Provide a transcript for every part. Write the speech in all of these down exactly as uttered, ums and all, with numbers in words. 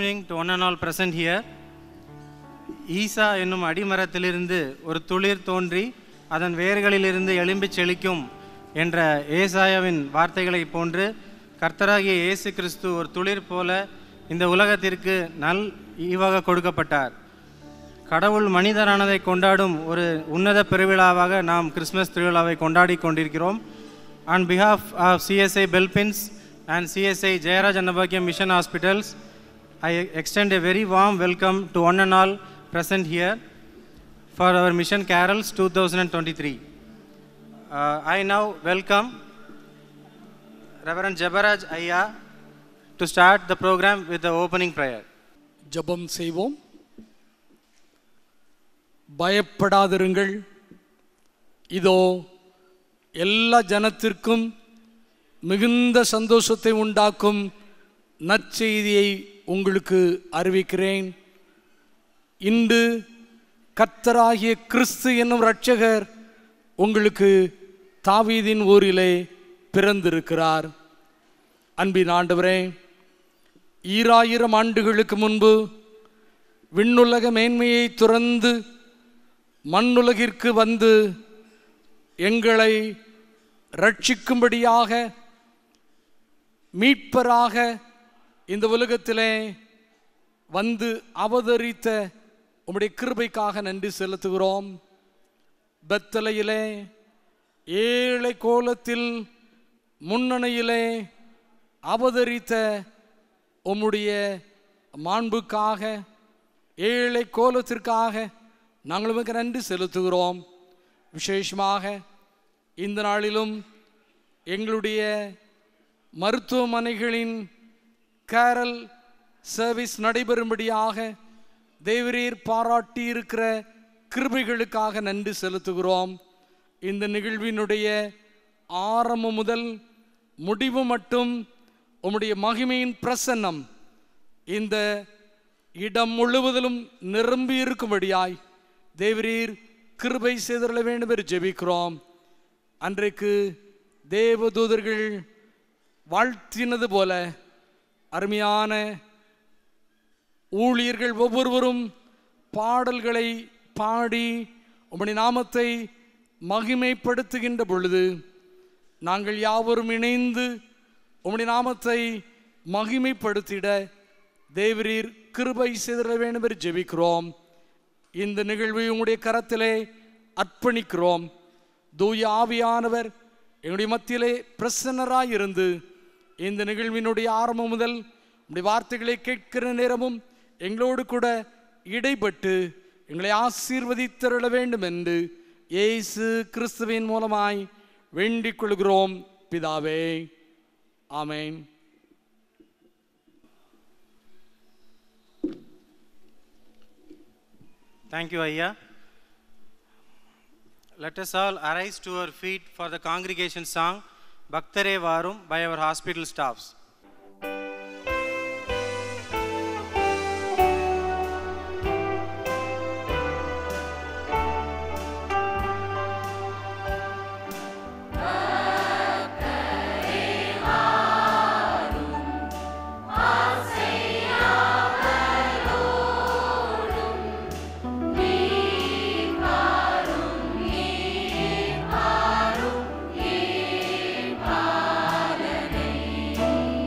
evening to one and all present here. ஈசா என்னும் அடிமரத்திலிருந்து ஒரு துளிர் தோன்றி அதன் வேர்களிலிருந்து எழும்பிச் செழிக்கும் என்ற ஏசாயாவின் வார்த்தைகளை போன்று கர்த்தராகிய இயேசு கிறிஸ்து ஒரு துளிர் போல இந்த உலகத்திற்கு நல் ஈவாக கொடுக்கப்பட்டார். கடவுள் மனிதரானதை கொண்டாடும் ஒரு உன்னத பெருவிழாவாக நாம் கிறிஸ்மஸ் திருவிழாவை கொண்டாடி கொண்டிருக்கிறோம். On behalf of C S I Belpins and C S I Jayaraj Annabhagyam Mission Hospitals, I extend a very warm welcome to one and all present here for our Mission Carols two thousand twenty-three. Uh, I now welcome Reverend Jabaraj Ayya to start the program with the opening prayer. ஜெபம் செய்வோம். பயப்படாதிருங்கள், இதோ எல்லா ஜனத்திற்கும் மிகுந்த சந்தோஷத்தை உண்டாக்கும் நற்செய்தியை உங்களுக்கு அறிவிக்கிறேன். இன்று கர்த்தராகிய கிறிஸ்து என்னும் இரட்சகர் உங்களுக்கு தாவீதின் ஊரிலே பிறந்திருக்கிறார். அன்பின் ஆண்டவரே, ஈராயிரம் ஆண்டுகளுக்கு முன்பு விண்ணுலக மேன்மையை துறந்து மண்ணுலகிற்கு வந்து எங்களை ரட்சிக்கும்படியாக மீட்பராக இந்த உலகத்திலே வந்து அவதரித்த உம்முடைய கிருபைக்காக நன்றி செலுத்துகிறோம். பெத்தலையிலே ஏழை கோலத்தில் முன்னணியிலே அவதரித்த உம்முடைய மாண்புக்காக, ஏழை கோலத்திற்காக நாங்கள் உமக்கு நன்றி செலுத்துகிறோம். விசேஷமாக இந்த நாளிலும் எங்களுடைய மருத்துவமனைகளின் கேரல் சர்வீஸ் நடைபெறும்படியாக தேவரீர் பாராட்டி இருக்கிற கிருபைகளுக்காக நன்றி செலுத்துகிறோம். இந்த நிகழ்வினுடைய ஆரம்பம் முதல் முடிவு மட்டும் உம்முடைய மகிமையின் பிரசன்னம் இந்த இடம் முழுவதிலும் நிரம்பி இருக்கும்படியாய் தேவரீர் கிருபை செய்தருள வேண்டும் என்று ஜெபிக்கிறோம். அன்றைக்கு தேவதூதர்கள் வாழ்த்தினது போல அருமையான ஊழியர்கள் ஒவ்வொருவரும் பாடல்களை பாடி உம்முடைய நாமத்தை மகிமைப்படுத்துகின்ற பொழுது நாங்கள் யாவரும் இணைந்து உம்முடைய நாமத்தை மகிமைப்படுத்திட தேவரீர் கிருபை செய்தருள வேண்டும் என்று ஜெபிக்கிறோம். இந்த நிகழ்வை உங்களுடைய கரத்திலே அர்ப்பணிக்கிறோம். தூய ஆவியானவர் எங்களுடைய மத்தியிலே பிரசன்னராயிருந்து இந்த நிகழ்வினுடைய ஆரம்பம் முதல் உங்களுடைய வார்த்தைகளை கேட்கிற நேரமும் எங்களோடு கூட இடைப்பட்டு எங்களை ஆசீர்வதித்தருள வேண்டும் என்று இயேசு கிறிஸ்துவின் மூலமாய் வேண்டிக் கொள்கிறோம் பிதாவே. ஆமென். Thank you, Ayya. Let us all arise to our feet for the congregation song Bhaktare Varum by our hospital staffs. Thank you.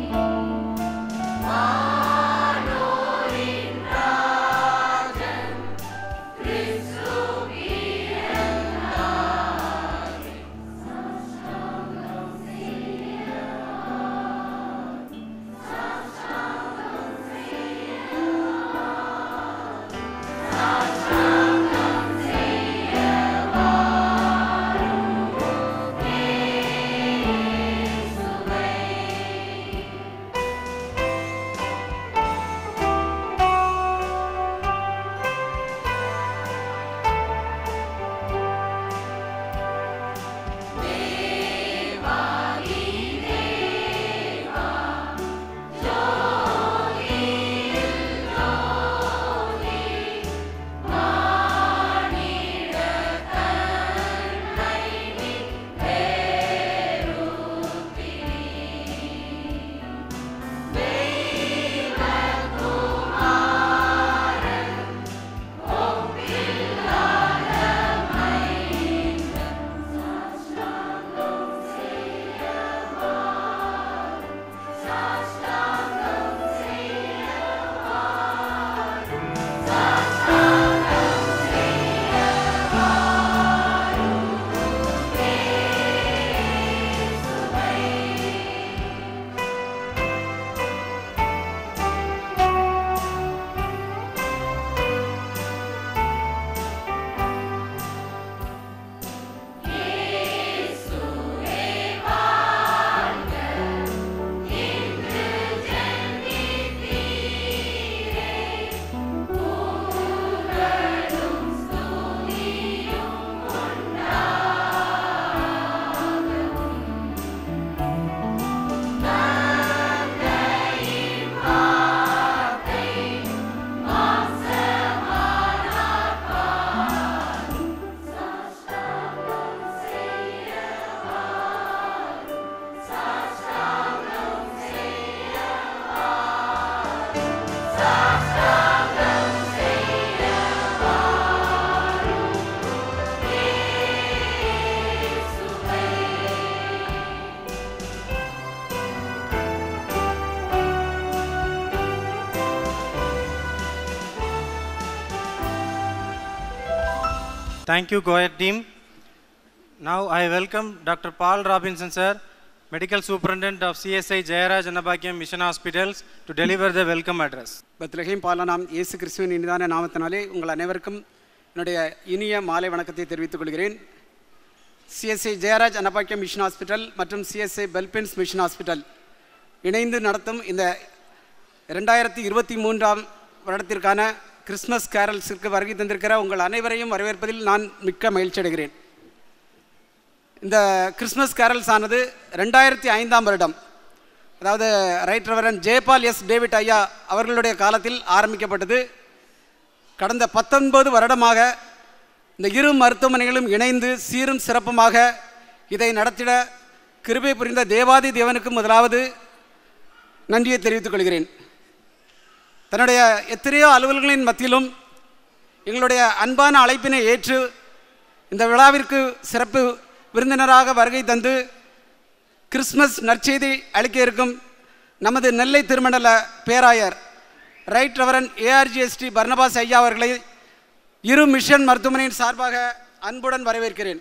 Thank you, Goya team. Now I welcome Doctor Paul Robinson, sir, Medical Superintendent of C S I Jayaraj Annabhagiyam Mission Hospitals, to deliver the welcome address. Bethlehem பாலனாம் இயேசு கிறிஸ்துவின் இனிதான நாமத்தினாலே உங்கள் அனைவருக்கும் என்னுடைய இனிய மாலை வணக்கத்தை தெரிவித்துக் கொள்கிறேன். CSI Jeyaraj Annabakkiyam mission hospital மற்றும் சிஎஸ்ஐ பெல்பென்ஸ் மிஷன் ஹாஸ்பிட்டல் இணைந்து நடத்தும் இந்த ரெண்டாயிரத்தி இருபத்தி மூன்றாம் வருடத்திற்கான கிறிஸ்மஸ் கேரல்ஸிற்கு வருகை தந்திருக்கிற உங்கள் அனைவரையும் வரவேற்பதில் நான் மிக்க மகிழ்ச்சி அடைகிறேன். இந்த கிறிஸ்மஸ் கேரல்ஸ் ஆனது ரெண்டாயிரத்தி ஐந்தாம் வருடம், அதாவது right reverend Jeyapal S David ஐயா அவர்களுடைய காலத்தில் ஆரம்பிக்கப்பட்டது. கடந்த பத்தொன்பது வருடமாக இந்த இரு மருத்துவமனைகளும் இணைந்து சீரும் சிறப்புமாக இதை நடத்திட கிருபை புரிந்த தேவாதி தேவனுக்கு முதலாவது நன்றியை தெரிவித்துக் கொள்கிறேன். தன்னுடைய எத்தனையோ அலுவல்களின் மத்தியிலும் எங்களுடைய அன்பான அழைப்பினை ஏற்று இந்த விழாவிற்கு சிறப்பு விருந்தினராக வருகை தந்து கிறிஸ்மஸ் நற்செய்தி அளிக்க இருக்கும் நமது நெல்லை திருமண்டல பேராயர் ரைட் ரெவரண்ட் ஏஆர்ஜிஎஸ்டி பர்னபாஸ் ஐயா அவர்களை இரு மிஷன் மருத்துவமனையின் சார்பாக அன்புடன் வரவேற்கிறேன்.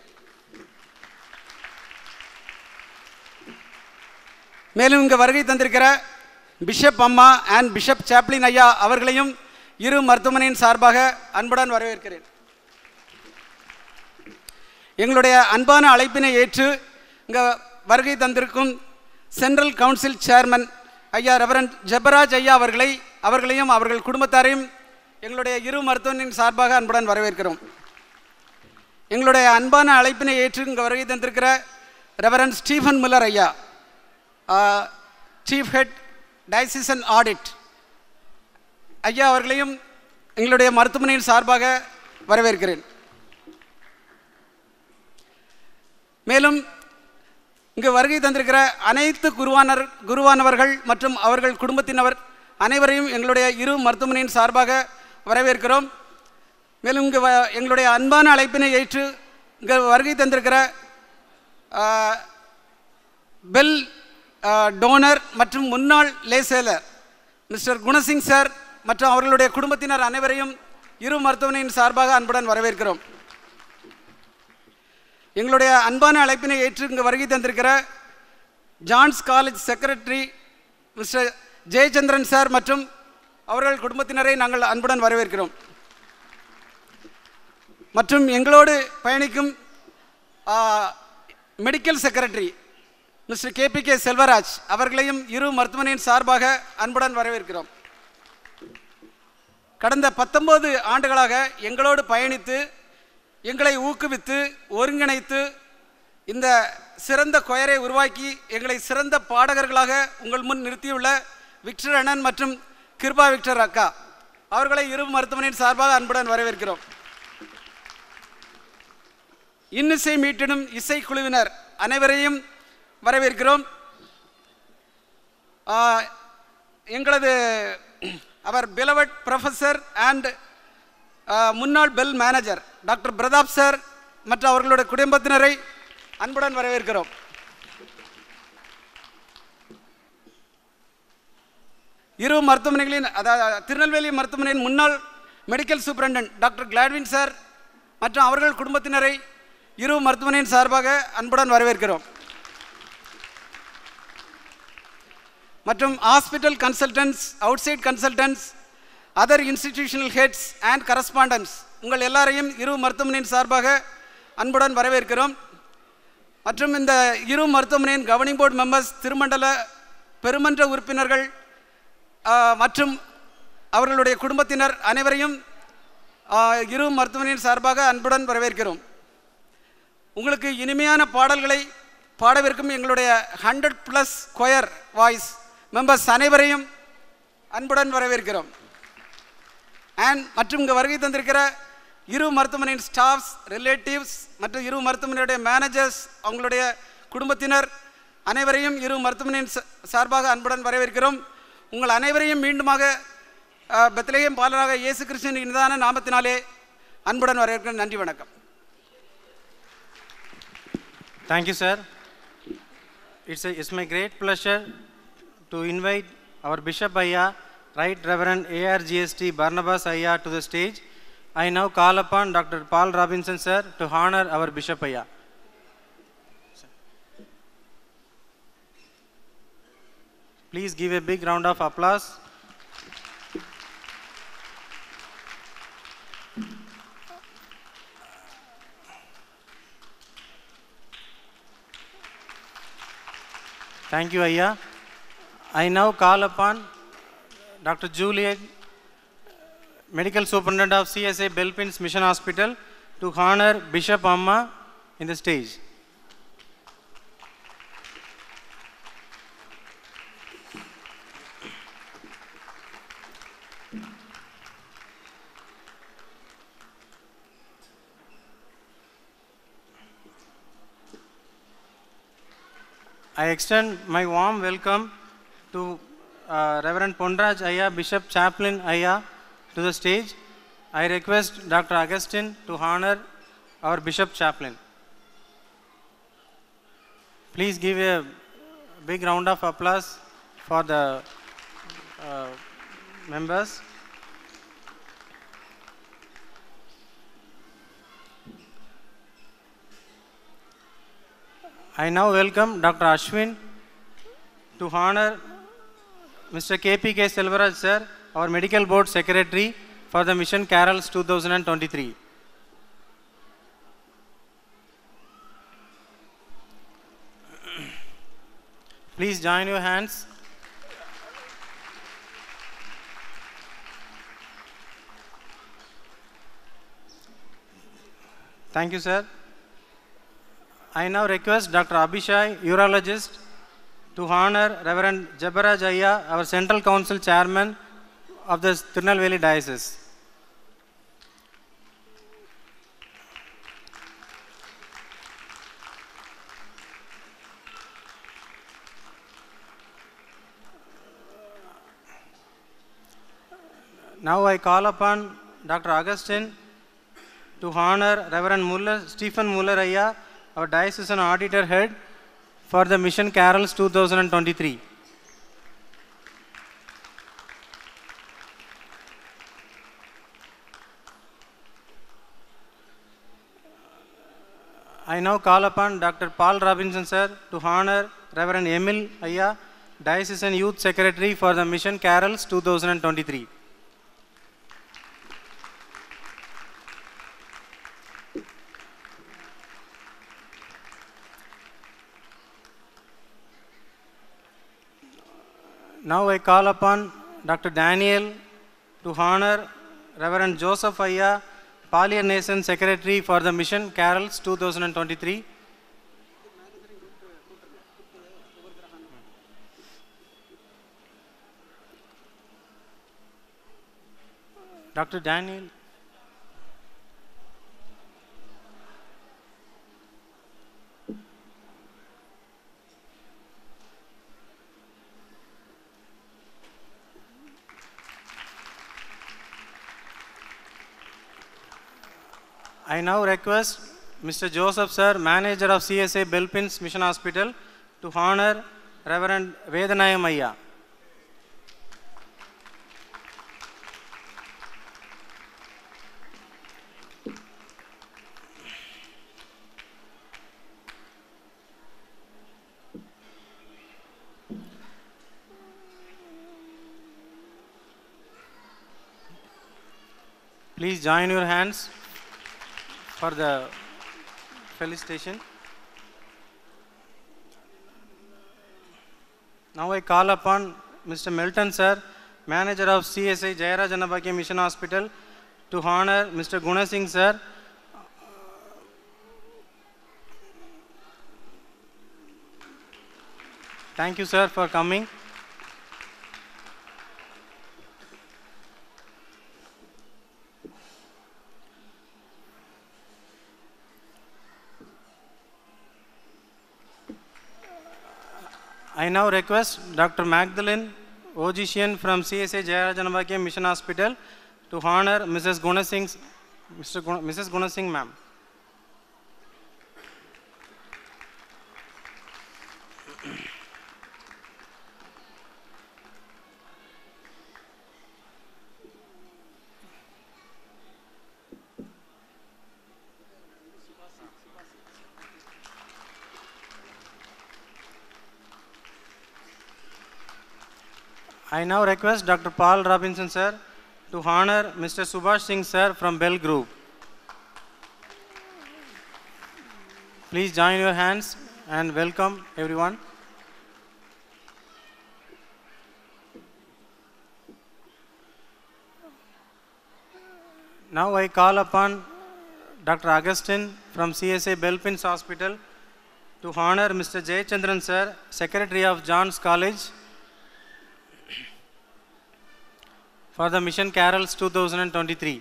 மேலும் இங்கு வருகை தந்திருக்கிற பிஷப் அம்மா அண்ட் பிஷப் சாப்ளின் ஐயா அவர்களையும் இரு மருத்துவமனையின் சார்பாக அன்புடன் வரவேற்கிறேன். எங்களுடைய அன்பான அழைப்பினை ஏற்று இங்கே வருகை தந்திருக்கும் சென்ட்ரல் கவுன்சில் சேர்மன் ஐயா ரெவரண்ட் ஜெபராஜ் ஐயா அவர்களை அவர்களையும் அவர்கள் குடும்பத்தாரையும் எங்களுடைய இரு மருத்துவமனையின் சார்பாக அன்புடன் வரவேற்கிறோம். எங்களுடைய அன்பான அழைப்பினை ஏற்று இங்கே வருகை தந்திருக்கிற ரெவரண்ட் ஸ்டீஃபன் முல்லர் ஐயா, சீஃப் ஹெட் டயசிசன் ஆடிட் ஐயா அவர்களையும் எங்களுடைய மருத்துவமனையின் சார்பாக வரவேற்கிறேன். மேலும் இங்கு வருகை தந்திருக்கிற அனைத்து குருவானர் குருவானவர்கள் மற்றும் அவர்கள் குடும்பத்தினவர் அனைவரையும் எங்களுடைய இரு மருத்துவமனையின் சார்பாக வரவேற்கிறோம். மேலும் இங்கு எங்களுடைய அன்பான அழைப்பினை ஏற்று இங்கு வருகை தந்திருக்கிற பெல் டோனர் மற்றும் முன்னாள் லேசேலர் மிஸ்டர் குணசிங் சார் மற்றும் அவர்களுடைய குடும்பத்தினர் அனைவரையும் இரு மருத்துவமனையின் சார்பாக அன்புடன் வரவேற்கிறோம். எங்களுடைய அன்பான அழைப்பினை ஏற்று இங்கு வருகை தந்திருக்கிற John's college secretary mister Jeyachandran sir மற்றும் அவர்கள் குடும்பத்தினரை நாங்கள் அன்புடன் வரவேற்கிறோம். மற்றும் எங்களோடு பயணிக்கும் medical secretary mister K P K Selvaraj அவர்களையும் இரு மருத்துவமனையின் சார்பாக அன்புடன் வரவேற்கிறோம். கடந்த பத்தொன்பது ஆண்டுகளாக எங்களோடு பயணித்து எங்களை ஊக்குவித்து ஒருங்கிணைத்து இந்த சிறந்த கொயரை உருவாக்கி எங்களை சிறந்த பாடகர்களாக உங்கள் முன் நிறுத்தியுள்ள விக்டர் அண்ணன் மற்றும் கிருபா விக்டர் அக்கா அவர்களை இரு மருத்துவமனையின் சார்பாக அன்புடன் வரவேற்கிறோம். இன்னிசை மீட்டிடும் இசைக்குழுவினர் அனைவரையும் வரவேற்கிறோம். எங்களது அவர் பிலவட் ப்ரொஃபஸர் அண்ட் முன்னாள் BHEL manager doctor Prathap sir மற்றும் அவர்களுடைய குடும்பத்தினரை அன்புடன் வரவேற்கிறோம். இரு மருத்துவமனைகளின் அதாவது திருநெல்வேலி மருத்துவமனையின் முன்னாள் medical superintendent doctor Gladwin sir மற்றும் அவர்கள் குடும்பத்தினரை இரு மருத்துவமனையின் சார்பாக அன்புடன் வரவேற்கிறோம். மற்றும் hospital consultants, outside consultants, other institutional heads and correspondents உங்கள் எல்லாரையும் இரு மருத்துவமனையின் சார்பாக அன்புடன் வரவேற்கிறோம். மற்றும் இந்த இரு மருத்துவமனையின் கவர்னிங் போர்டு மெம்பர்ஸ், திருமண்டல பெருமன்ற உறுப்பினர்கள் மற்றும் அவர்களுடைய குடும்பத்தினர் அனைவரையும் இரு மருத்துவமனையின் சார்பாக அன்புடன் வரவேற்கிறோம். உங்களுக்கு இனிமையான பாடல்களை பாடவிருக்கும் எங்களுடைய hundred plus choir voice members அனைவரையும் அன்புடன் வரவேற்கிறோம். அண்ட் மற்றும் இங்கே வருகை தந்திருக்கிற இரு மருத்துவமனையின் ஸ்டாஃப்ஸ், ரிலேட்டிவ்ஸ் மற்றும் இரு மருத்துவமனையுடைய மேனேஜர்ஸ் அவங்களுடைய குடும்பத்தினர் அனைவரையும் இரு மருத்துவமனையின் சார்பாக அன்புடன் வரவேற்கிறோம். உங்கள் அனைவரையும் மீண்டுமாக பெத்லகேம் பாலராக இயேசு கிறிஸ்துவின் இனிதான நாமத்தினாலே அன்புடன் வரவேற்கிறேன். நன்றி, வணக்கம். Thank you, sir. It's, a, it's my great pleasure to invite our Bishop Ayya, Right Reverend A R G S T Barnabas Ayya to the stage I now call upon Doctor Paul Robinson, sir, to honor our Bishop Ayya. Please give a big round of applause. Thank you, Ayya. I now call upon Doctor Juliet, Medical Superintendent of C S I Belpins Mission Hospital, to honor Bishop Amma in the stage. I extend my warm welcome to uh, Reverend Ponraj Ayya, Bishop Chaplain Ayya, to the stage. I request Doctor Augustine to honor our Bishop Chaplain. Please give a big round of applause for the uh, members. I now welcome Doctor Ashwin to honor Mister K P K Selvaraj, sir, our Medical Board Secretary, for the Mission Carols two thousand twenty-three. Please join your hands. Thank you, sir. I now request Doctor Abhishai, urologist, to honor Reverend Jabaraj Ayya, our Central Council Chairman of the Tirunelveli Diocese. Now I call upon Doctor Augustine to honor Reverend Muller, Stephen Muller Ayya, our Diocesan Auditor Head, for the Mission Carols two thousand twenty-three. I now call upon Doctor Paul Robinson, sir, to honor Reverend Emil Ayya, Diocesan Youth Secretary, for the Mission Carols two thousand twenty-three. Now I call upon Doctor Daniel to honor Reverend Joseph Ayya, Pallier Nation Secretary, for the Mission Carols two thousand twenty-three. Doctor Daniel. I now request Mister Joseph, sir, manager of C S I Belpins Mission Hospital, to honor Reverend Vedanayam Ayya. Please join your hands for the felicitation. Now I call upon Mister Melton, sir, manager of C S I Jayaraj Annabhagya Mission Hospital, to honor Mister Gunasingh, sir. Thank you, sir, for coming. I now request Doctor Magdalene Ogician from C S I Jayaraj Annabhagya Mission Hospital to honor Missus Gunasingh, Mister Gun, Missus Gunasingh, ma'am. I now request Doctor Paul Robinson sir to honor Mister Subhash Singh sir from Bell Group. Please join your hands and welcome everyone. Now I call upon Doctor Augustine from C S A Belpins Hospital to honor Mister Jayachandran sir, Secretary of John's College, for the Mission Carols two thousand twenty-three.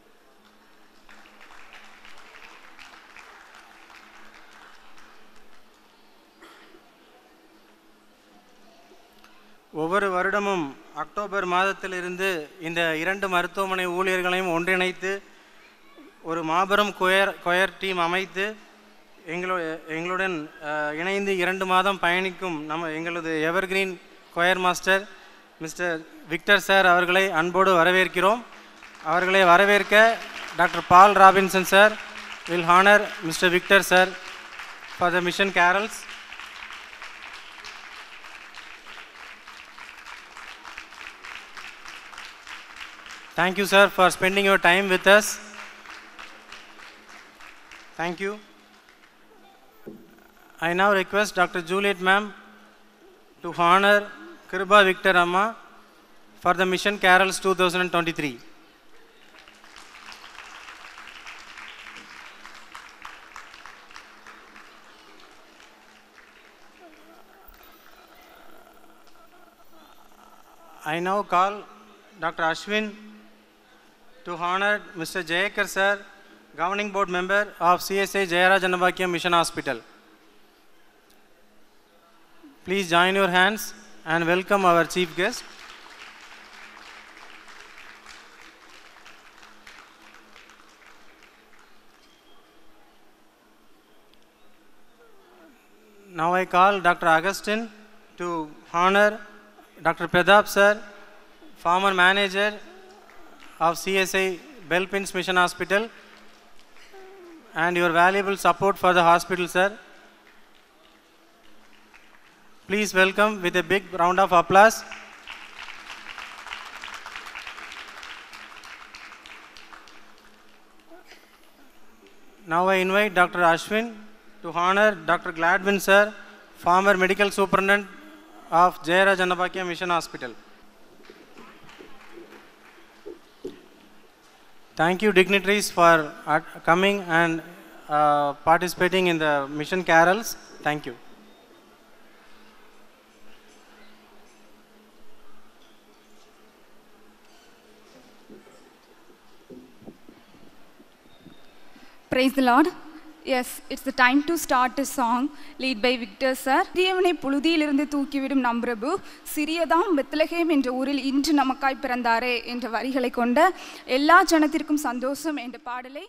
ஒவ்வொரு வருடமும் October மாதத்திலிருந்து இந்த இரண்டு மருத்துவமனை ஊழியர்களையும் ஒன்றிணைத்து ஒரு மாபெரும் quire quire team அமைத்து எங்களோ எங்களுடன் இணைந்து இரண்டு மாதம் பயணிக்கும் நம்ம எங்களது evergreen choir master mister Victor sir அவர்களை அன்போடு வரவேற்கிறோம். அவர்களை வரவேற்க doctor Paul Robinson sir will honour mister Victor sir for the mission carols. Thank you, sir, for spending your time with us. Thank you. I now request Doctor Juliet ma'am to honor Kriba Victor Amma for the Mission Carols two thousand twenty-three. I now call Doctor Ashwin to honor Mister Jayakar sir, Governing Board Member of C S A Jayaraj Annavakyam Mission Hospital. Please join your hands and welcome our chief guest. Now I call Doctor Augustine to honor Doctor Pradap sir, former manager of C S A Belpins Mission Hospital, and your valuable support for the hospital, sir. Please welcome with a big round of applause. Now I invite Doctor Ashwin to honor Doctor Gladwin sir, former medical superintendent of Jayaraj Annavakyam Mission Hospital. Thank you, dignitaries, for uh, coming and uh, participating in the Mission Carols. Thank you. Praise the Lord. Yes, it's the time to start a song led by Victor sir. தேவனை புழுதியிலிருந்து தூக்கிவிடும் நம் பிரபு சிறியதாம் Bethlehem என்ற ஊரில் இன்று நமக்காய் பிறந்தாரே என்ற வரிகளை கொண்ட எல்லா ஜனத்திற்கும் சந்தோஷம் என்ற பாடலை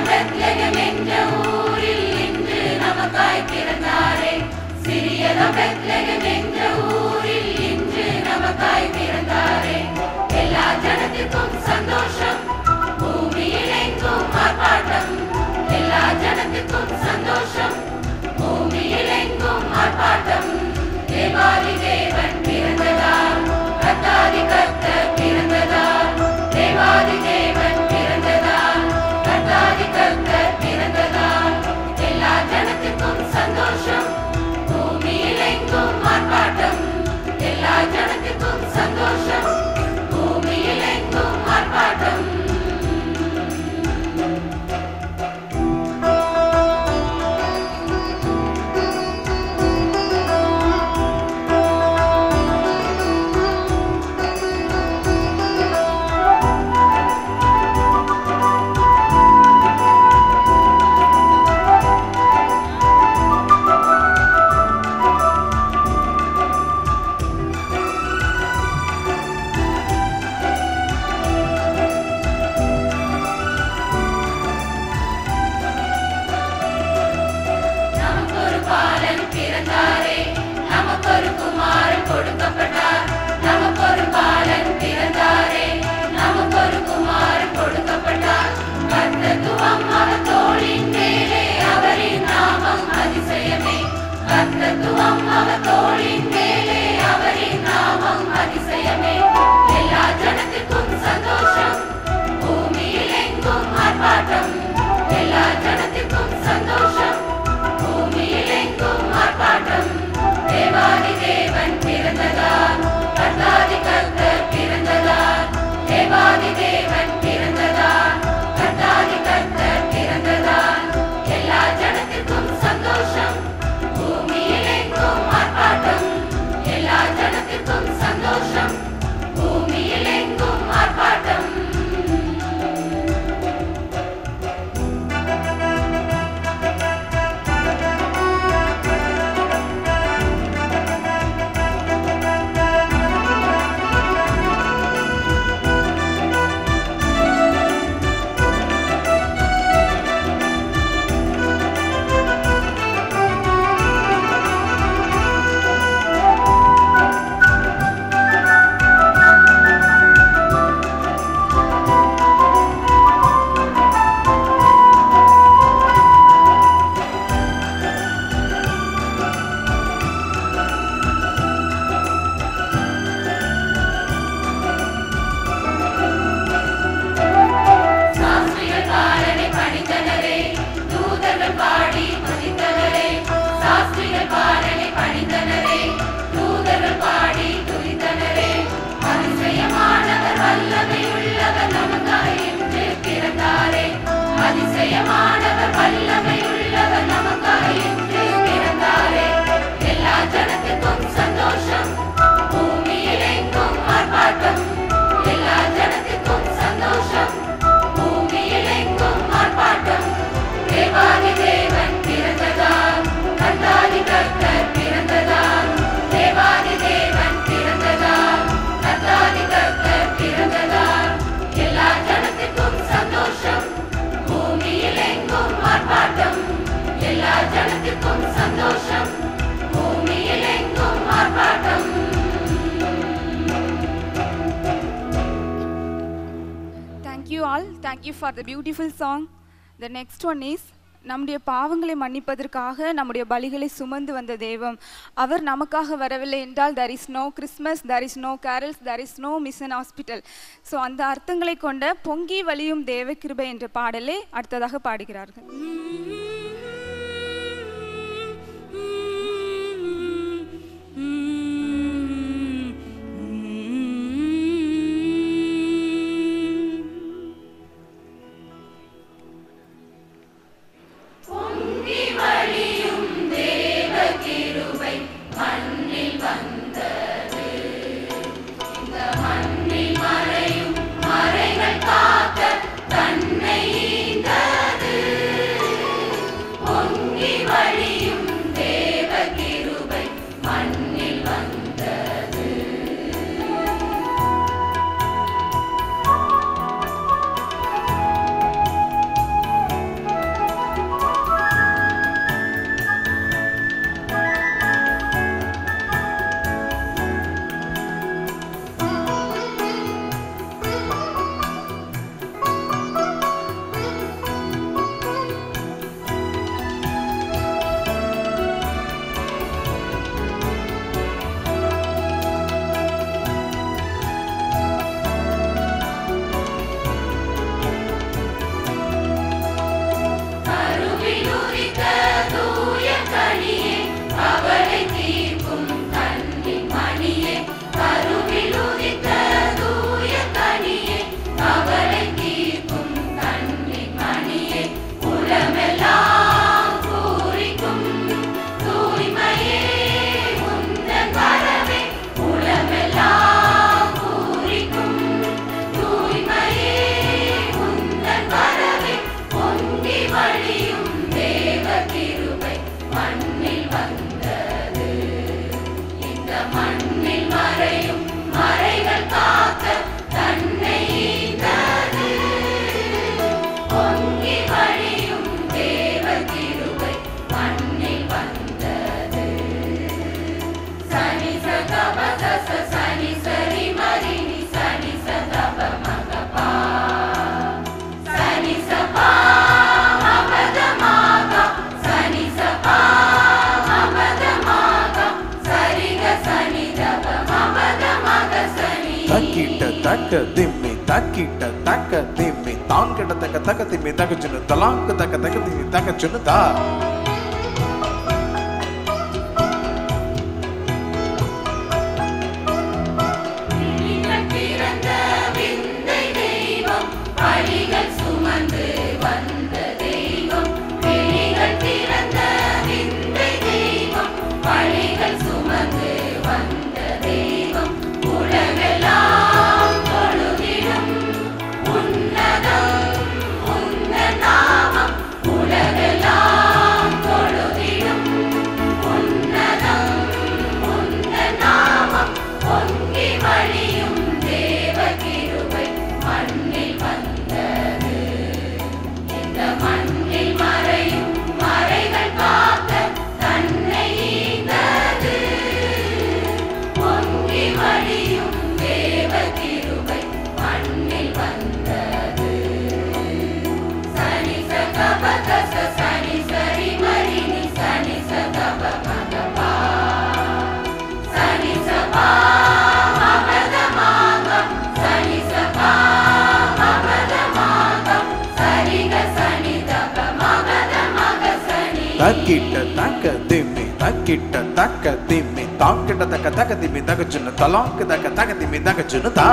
Thank you for the beautiful song. The next one is நம்முடைய பாவங்களை மன்னிப்பதற்காக நம்முடைய பலிகளை சுமந்து வந்த தெய்வம் அவர் நமக்காக வரவில்லை என்றால் there is no Christmas, there is no carols, there is no mission hospital. So அந்த அர்த்தங்களை கொண்ட பொங்கி வலியும் தேவ கிருபை என்ற பாடலை அடுத்ததாக பாடுகிறார்கள். மறைகள் காக்க தன்னை ஈந்தது தக்க திம்மி தக்கிட்ட தக்க திம்மி தாங்கிட்ட தக்க தக்க திம்மி தக்க சொன்னு தலாங்கு தக்க தக்க திம்மி தக்க சொன்னு தா தக்கிட்ட தக்க திம்மி தக்கிட்ட தக்க திம்மி தாங்கிட்ட தக்க தக்க திம்மி தக்க சொன்னு தலாங்கு தக்க தக்க திம்மி தக்க சொன்னு தா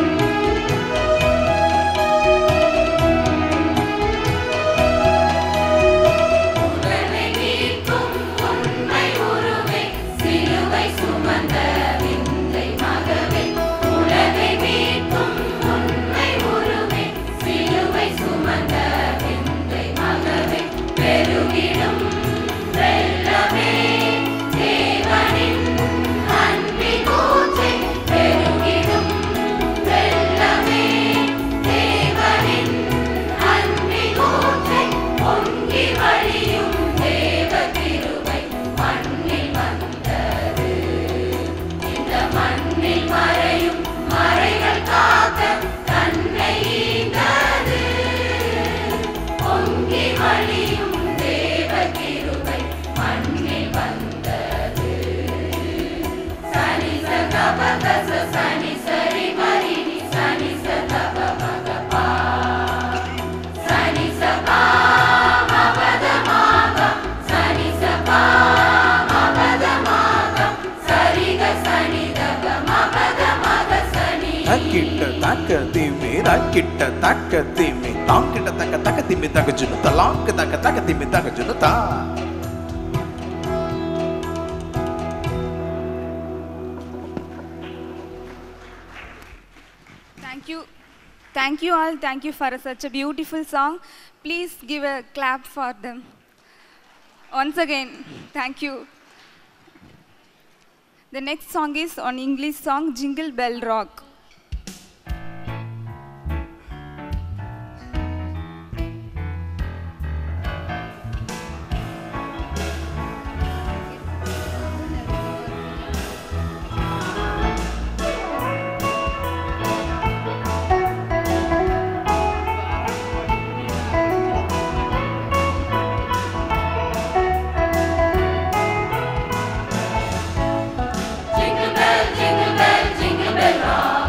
தக்கிட்ட தக்க திம்மி தக்கிட்ட தக்க திம்மி தாங்கிட்ட தக்க தக்க திம்மி தக்க சொன்னு தலாங்கு தக்க தக்க திம்மி தக்க சொன்னு தா Thank you. Thank you all. Thank you for such a beautiful song. Please give a clap for them. Once again, thank you. The next song is on English song, Jingle Bell Rock. Jingle bell, jingle bell, jingle bell rock.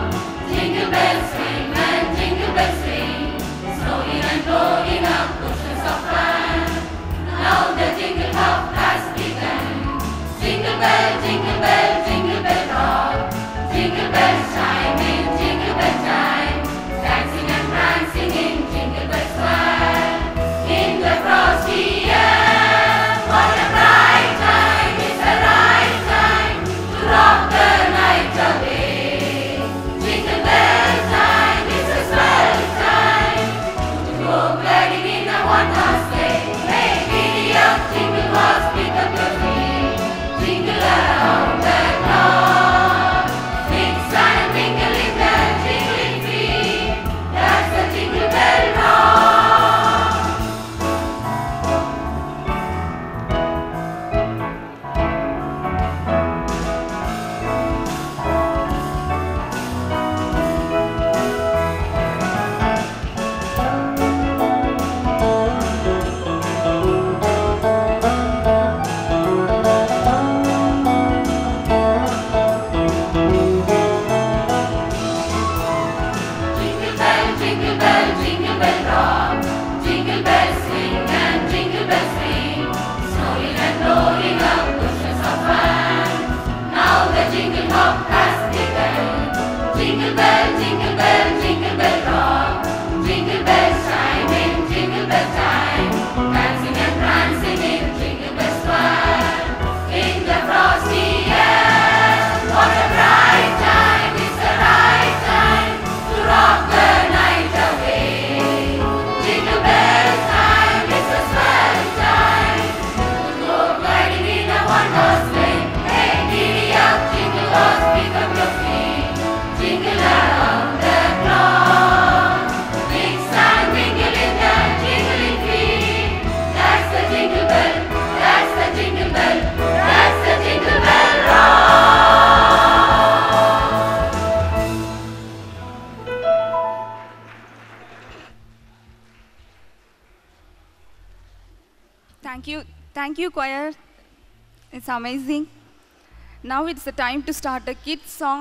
Thank you. Thank you, choir. It's amazing. Now it's the time to start a kids song.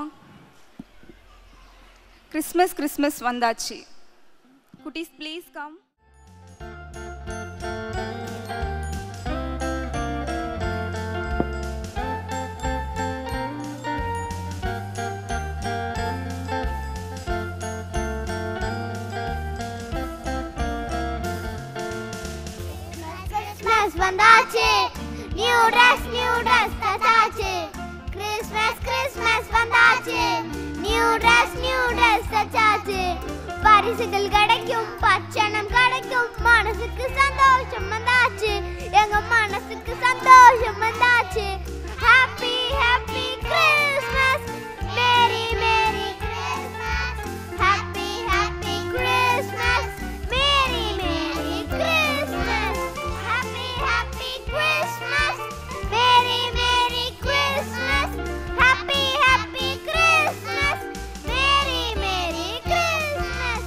Christmas, Christmas Vandachi. Kutis, please come. Christmas vandache, new dress, new dress tachache. Christmas, Christmas vandache, new dress, new dress tachache. பரிசுகள் கிடைக்கும், பச்சனம் கிடைக்கும், மனசுக்கு சந்தோஷம் வந்தாச்சு, எங்க மனசுக்கு சந்தோஷம் வந்தாச்சு. Happy, happy Christmas, Merry, Merry Christmas. Happy, happy Christmas, Merry, Merry Christmas. Happy, happy Christmas, Merry, Merry Christmas. Happy, happy Christmas, Merry, Merry Christmas.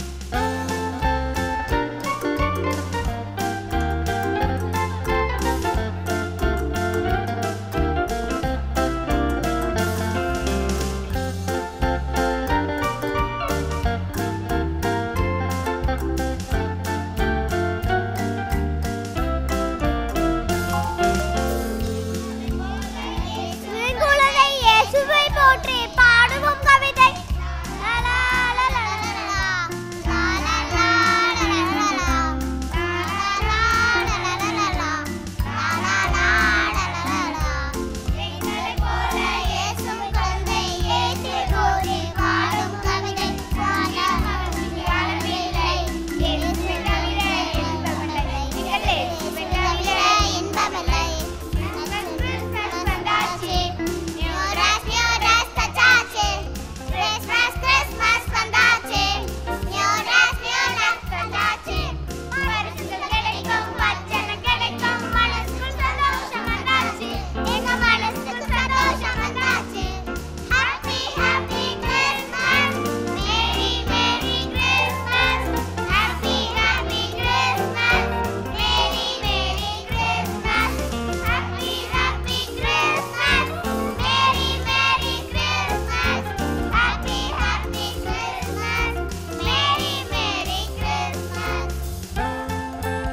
குழந்தை இயேசுவை போற்றி பாடுவோம் கவிதை. லா லா லா லா லா லா. லா லா லா லா லா லா லா. லா லா லா லா லா லா. லா லா லா லா லா லா. எங்களை போல இயேசுவை குழந்தை இயேசு போற்றி பாடும் கவிதை. வானகத்தில் அளவில்லை, இயேசுவை தவிர இன்பமில்லை. எங்கள் இயேசுவை தவிர இன்பமில்லை. Christmas vandache, new dress, new dress tachache. Christmas, Christmas vandache, new dress, new dress tachache. பரிசுகள் கிடைக்கும், வச்சனம் கிடைக்கும், மனசுக்கு சந்தோஷம் வந்தாச்சு, எங்க மனசுக்கு சந்தோஷம் வந்தாச்சு. Happy, happy Christmas, Merry, Merry Christmas. Happy, happy Christmas, Merry, Merry Christmas. Happy, happy Christmas, Merry, Merry Christmas. Happy, happy Christmas, Merry, Merry Christmas.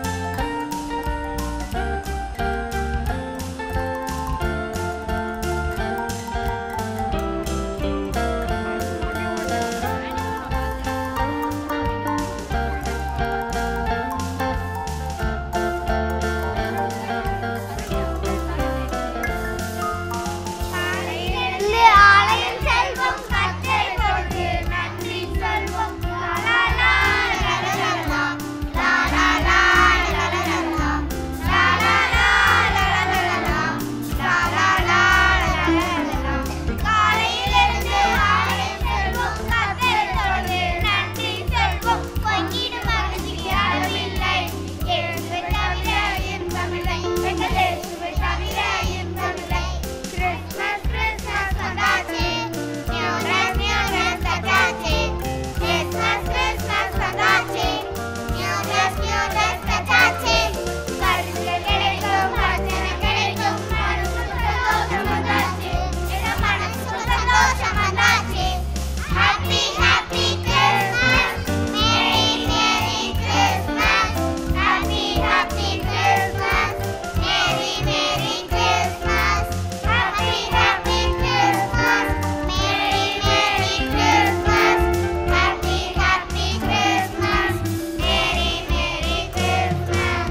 காலையிலிருந்து ஆலயம் செல்வோம், கர்த்தரை தொழுது நன்றி சொல்வோம். லா லா லா லா லா லா லா. லா லா லா லா லா லா லா. லா லா லா லா லா லா லா லா. லா லா லா லா லா லா லா. காலையிலிருந்து ஆலயம் செல்வோம், கர்த்தரை தொழுது நன்றி சொல்வோம். பொங்கிடும் மகிழ்ச்சிக்கு அளவில்லை, இயேசுவை தவிர இன்பமில்லை, எங்கள் இயேசுவை தவிர இன்பமில்லை. Christmas, Christmas vandache, new dress, new dress tachache. Christmas, Christmas vandache, new dress, new dress tachache. பரிசுகள் கிடைக்கும், வச்சனம் கிடைக்கும், மனசுக்கு சந்தோஷம் வந்தாச்சு, எங்க மனசுக்கு சந்தோஷம் வந்தாச்சு. Happy, happy Christmas, Merry, Merry Christmas. Happy, happy Christmas, Merry, Merry Christmas. Happy, happy Christmas, Merry, Merry Christmas. Happy, happy Christmas, Merry, Merry Christmas.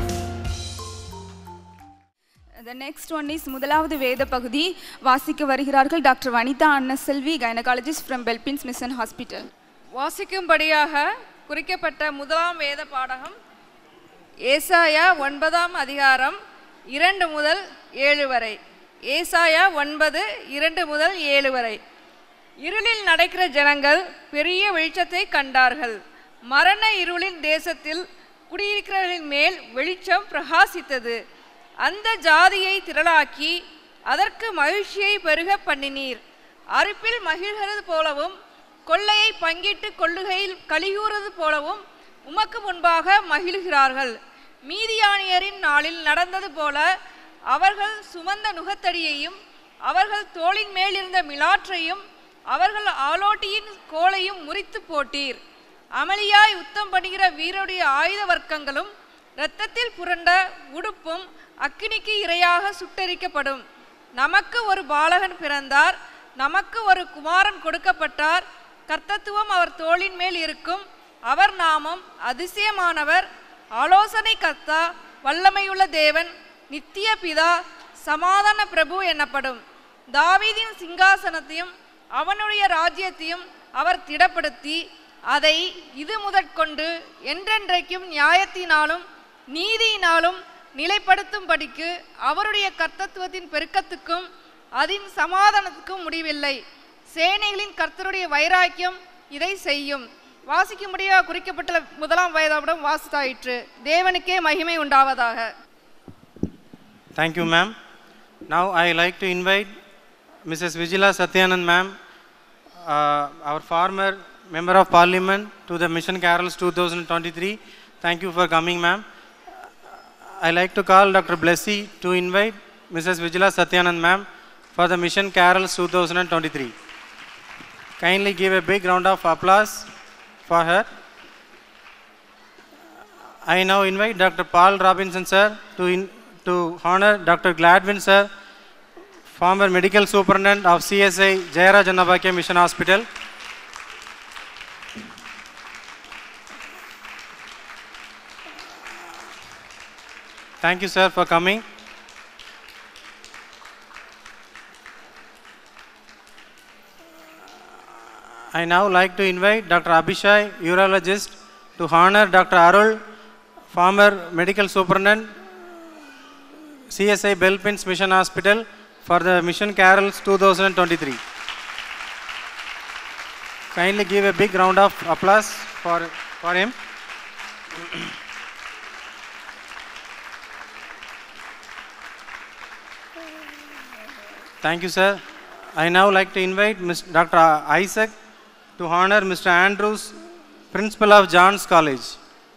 The next one is முதலாவது வேத பகுதி வாசிக்க வருகிறார்கள் doctor Vanitha Annaselvi, gynaecologist from Belpins mission hospital. வாசிக்கும்படியாக குறிக்கப்பட்ட முதலாம் வேத பாடகம் ஏசாயா ஒன்பதாம் அதிகாரம் இரண்டு முதல் ஏழு வரை. ஏசாயா ஒன்பது இரண்டு முதல் ஏழு வரை. இருளில் நடக்கிற ஜனங்கள் பெரிய வெளிச்சத்தை கண்டார்கள். மரண இருளின் தேசத்தில் குடியிருக்கிறவர்களின் மேல் வெளிச்சம் பிரகாசித்தது. அந்த ஜாதியை திரளாக்கி அதற்கு மகிழ்ச்சியை பெருக பண்ணினீர். அறுப்பில் மகிழ்கிறது போலவும் கொள்ளையை பங்கிட்டு கொள்ளுகையில் கலிகூறது போலவும் உமக்கு முன்பாக மகிழ்கிறார்கள். மீதியானியரின் நாளில் நடந்தது போல அவர்கள் சுமந்த நுகத்தடியையும் அவர்கள் தோளின் மேலிருந்த மிலாற்றையும் அவர்கள் ஆலோட்டியின் கோலையும் முறித்து போட்டீர். அமளியாய் யுத்தம் பண்ணுகிற வீரருடைய ஆயுத வர்க்கங்களும் இரத்தத்தில் புரண்ட உடுப்பும் அக்கினிக்கு இரையாக சுட்டரிக்கப்படும். நமக்கு ஒரு பாலகன் பிறந்தார், நமக்கு ஒரு குமாரன் கொடுக்கப்பட்டார். கர்த்தத்துவம் அவர் தோளின் மேல் இருக்கும். அவர் நாமம் அதிசயமானவர், ஆலோசனை கர்த்தா, வல்லமையுள்ள தேவன், நித்திய பிதா, சமாதான பிரபு எனப்படும். தாவீதின் சிங்காசனத்தையும் அவனுடைய ராஜ்யத்தையும் அவர் திடப்படுத்தி அதை இது முதற்கொண்டு என்றென்றைக்கும் நியாயத்தினாலும் நீதியினாலும் நிலைப்படுத்தும்படிக்கு அவருடைய கர்த்தத்துவத்தின் பெருக்கத்துக்கும் அதன் சமாதானத்துக்கும் முடிவில்லை. சேனைகளின் கர்த்தருடைய வைராக்கியம் இதை செய்யும். வாசிக்கும்படியாக குறிக்கப்பட்ட முதலாம் வேதாகமம் வாசித்தாயிற்று. தேவனுக்கே மகிமை உண்டாவதாக. Thank you, ma'am. Now I like to invite Missus Vijila Satyanand, ma'am, uh, our former Member of Parliament, to the Mission Carols two thousand twenty-three. Thank you for coming, ma'am. I like to call Doctor Blessy to invite Missus Vijila Satyanand, ma'am, for the Mission Carols two thousand twenty-three. Kindly give a big round of applause for her. I now invite Doctor Paul Robinson, sir, to in, to honor Doctor Gladwin, sir, former Medical Superintendent of C S I Jayaraj Annabhakya Mission Hospital. Thank you, sir, for coming. I now like to invite Doctor Abhishai, urologist, to honor Doctor Arul, former Medical Superintendent, C S I Belpins Mission Hospital, for the Mission Carols two thousand twenty-three. Kindly give a big round of applause for, for him. Thank you, sir. I now like to invite Mister Doctor Isaac to honor Mister Andrews, Principal of John's College.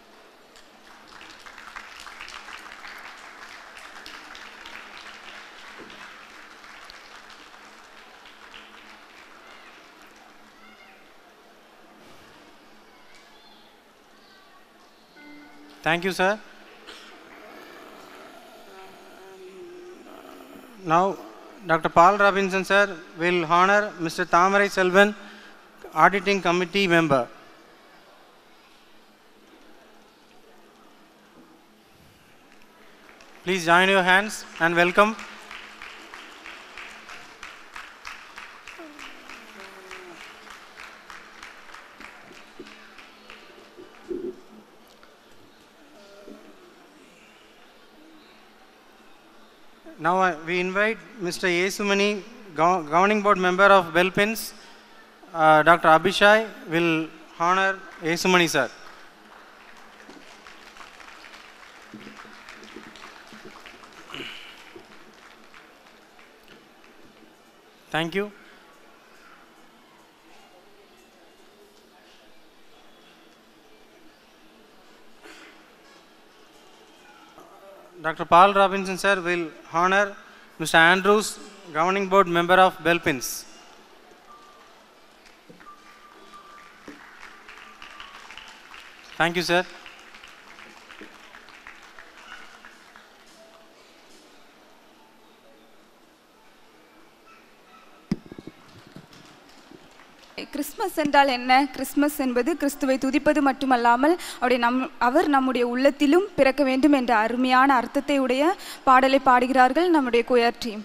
Thank you, sir. Now, Doctor Paul Robinson, sir, will honor Mister Thamarai Selvan, Auditing Committee member. Please join your hands and welcome. Now uh, we invite Mister Yesumani, Gov Governing Board member of Belpins, uh, Doctor Abhishai will honor Yesumani, sir. Thank you. Doctor Paul Robinson, sir, will honor Mister Andrews, Governing Board member of Belpins. Thank you, sir. Christmas என்றால் என்ன? Christmas என்பது கிறிஸ்துவை துதிப்பது மட்டுமல்லாமல் அவருடைய நம் அவர் நம்முடைய உள்ளத்திலும் பிறக்க வேண்டும் என்ற அருமையான அர்த்தத்தை உடைய பாடலை பாடுகிறார்கள் நம்முடைய கொயர் டீம்.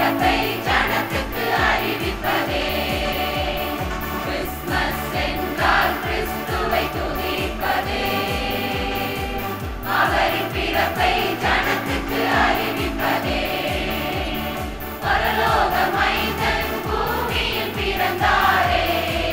பிறப்பை ஜனத்துக்கு அறிவிப்பதே. கிறிஸ்மஸ் என்றால் கிறிஸ்துவை துதிப்பதே. அவரின் பிறப்பை ஜனத்துக்கு அறிவிப்பதே. பரலோக மைந்தன் பூமியில் பிறந்தாரே.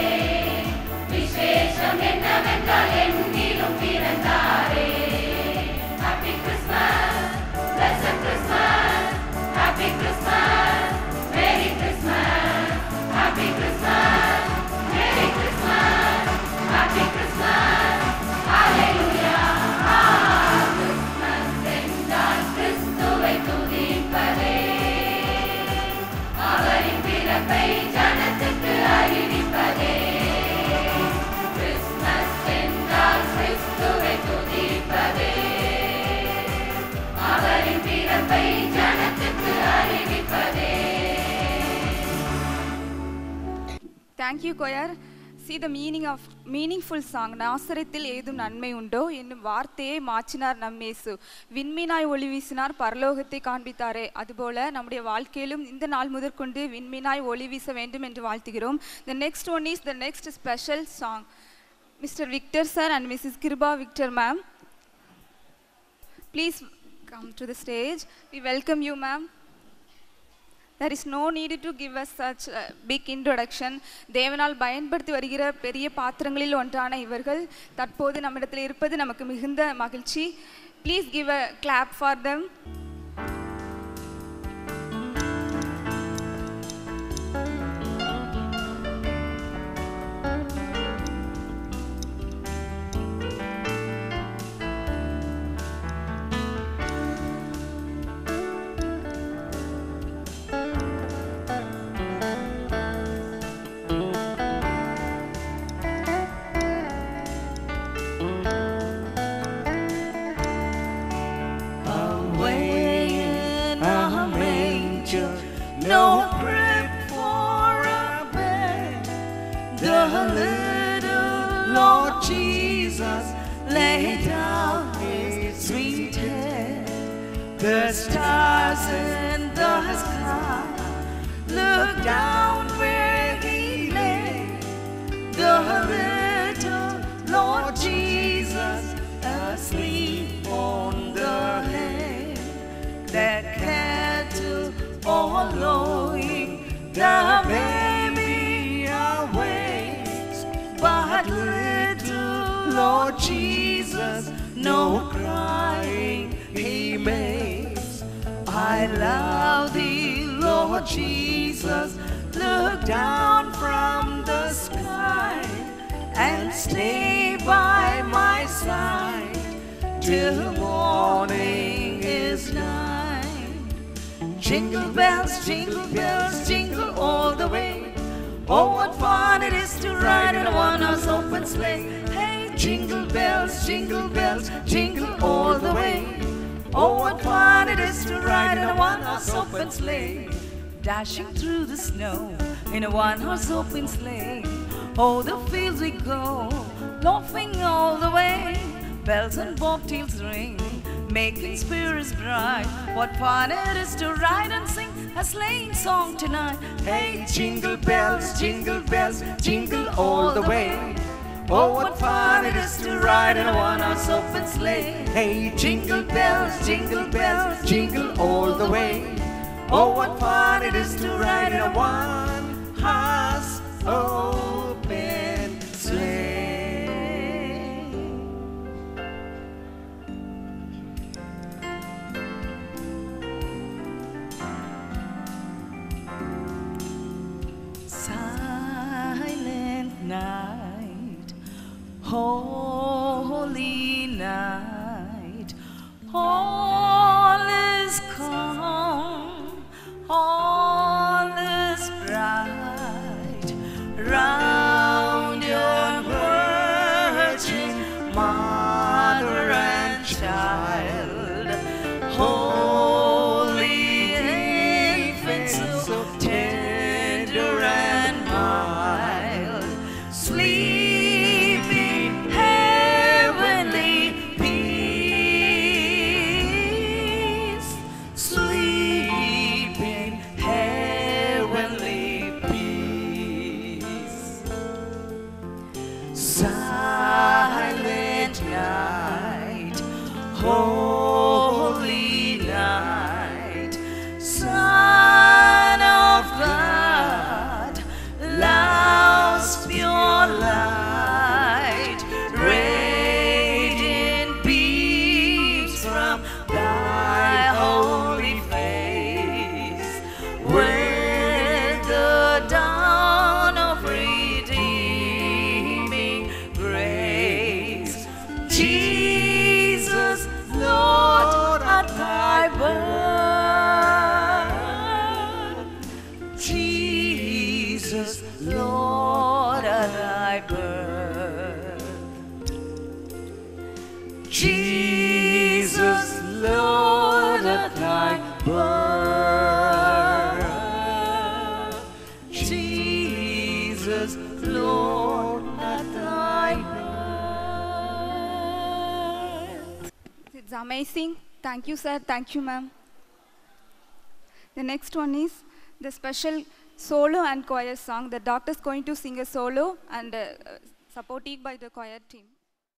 விசேஷம் என்னவென்றால் என்னிலும் பிறந்தாரே. Happy Christmas, blessed Christmas, Happy Christmas, Merry Christmas, Happy Christmas, Merry Christmas, Happy Christmas, Hallelujah. Christmas என்றால் கிறிஸ்துவை துதிப்பதே. அவரின் பிறப்பை ஜனத்துக்கு அறிவிப்பதே. கிறிஸ்மஸ் என்றால் கிறிஸ்துவை துதிப்பதே. அவரின் பிறப்பை ஜனத்துக்கு அறிவிப்பதே. Thank you, choir. See the meaning of meaningful song. நாசரத்தில் ஏதும் நன்மை உண்டோ என்னும் வார்த்தையை மாற்றினார் நம் இயேசு. விண்மீனாய் ஒளி வீசினார், பரலோகத்தை காண்பித்தாரே. அதுபோல நம்முடைய வாழ்க்கையிலும் இந்த நாள் முதற்கொண்டு விண்மீனாய் ஒளி வீச வேண்டும் என்று வாழ்த்துகிறோம். The next one is the next special song. Mister Victor sir and Missus Kirba Victor ma'am, please come to the stage. We welcome you, ma'am. There is no need to give us such a big introduction. தேவனால் பயன்படுத்தி வருகிற பெரிய பாத்திரங்களில் ஒன்றான இவர்கள் தற்போது நம்மிடத்தில் இருப்பது நமக்கு மிகுந்த மகிழ்ச்சி. Please give a clap for them. No crib for a bed, the little Lord Jesus laid down his sweet head. The stars in the sky look down where he lay. The little Lord Jesus asleep on the hay. That cattle all lowing, the baby awakes, but little Lord Jesus no crying he makes. I love thee, Lord Jesus, look down from the sky and stay by my side till morning is night. Jingle bells, jingle bells, jingle all the way. Oh, what fun it is to ride in a one-horse open sleigh. Hey, jingle bells, jingle bells, jingle all the way. Oh, what fun it is to ride in a one-horse open sleigh. Dashing through the snow in a one-horse open sleigh. Oh, the fields we go, laughing all the way. Bells and bobtails ring, making spirits bright. What fun it is to ride and sing a sleighing song tonight. Hey, jingle bells, jingle bells, jingle all the way. Oh, what fun it is to ride in a one-horse open sleigh. Hey, jingle bells, jingle bells, jingle all the way. Oh, what fun it is to ride in a one-horse open sleigh. Silent night, holy night, all is calm, all is bright, round your virgin mother and child, holy infant, so tender and mild, sleep in heavenly peace, sleep in heavenly holy night, Son of God, love's pure light, radiant beams from thy holy face, with the dawn of redeeming grace. Jesus, Lord, at thy birth. Jesus, Lord, at thy birth. Jesus, Lord, at thy birth. Jesus, Lord, at thy birth. It's amazing. Thank you, sir. Thank you, ma'am. The next one is the special solo and choir song. The doctor is going to sing a solo and uh, supported by the choir team.